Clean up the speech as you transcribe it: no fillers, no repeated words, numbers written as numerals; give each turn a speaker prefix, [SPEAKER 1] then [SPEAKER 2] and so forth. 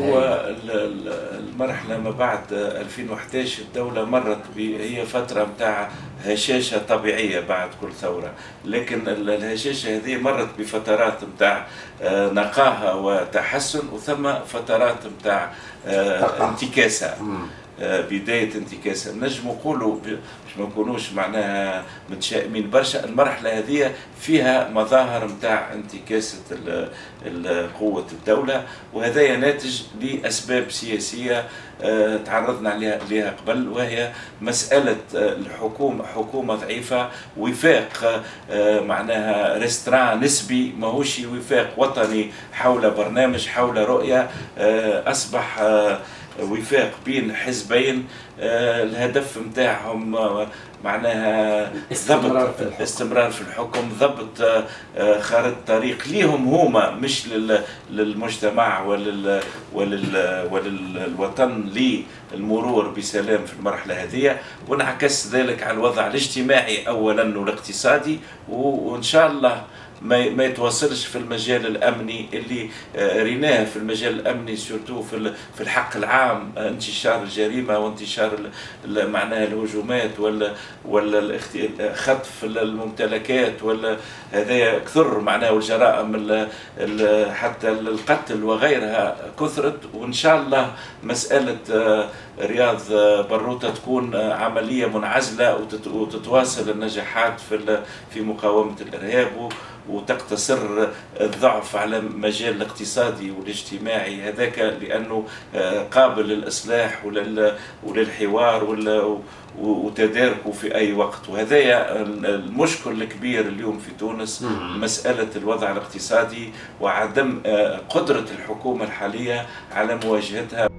[SPEAKER 1] هو المرحلة ما بعد 2011 الدولة مرت هي فترة متاع هشاشة طبيعية بعد كل ثورة، لكن الهشاشة هذه مرت بفترات متاع نقاهة وتحسن، وثم فترات متاع انتكاسة، بداية انتكاسة. نجم نقولوا باش ما نكونوش معناها متشائمين برشا، المرحلة هذه فيها مظاهر نتاع انتكاسة قوة الدولة، وهذا ناتج لأسباب سياسية تعرضنا عليها قبل، وهي مسألة الحكومة، حكومة ضعيفة، وفاق معناها ريستران نسبي، ماهوش وفاق وطني حول برنامج، حول رؤية، أصبح وفاق بين حزبين الهدف نتاعهم معناها استمرار في الحكم، ضبط خارطة طريق ليهم هما، مش للمجتمع وللوطن، للمرور بسلام في المرحلة هذه، وانعكس ذلك على الوضع الاجتماعي أولا والاقتصادي، وإن شاء الله ما يتواصلش في المجال الامني اللي ريناه في المجال الامني، سورتو في الحق العام، انتشار الجريمه وانتشار معناها الهجومات ولا خطف الممتلكات، ولا هذا كثر معناها، والجرائم حتى القتل وغيرها كثرت. وان شاء الله مساله رياض بروتة تكون عمليه منعزله، وتتواصل النجاحات في مقاومه الارهاب، وتقتصر الضعف على المجال الاقتصادي والاجتماعي هذاك، لأنه قابل للإصلاح وللحوار وتداركه في أي وقت. وهذا المشكل الكبير اليوم في تونس، مسألة الوضع الاقتصادي وعدم قدرة الحكومة الحالية على مواجهتها.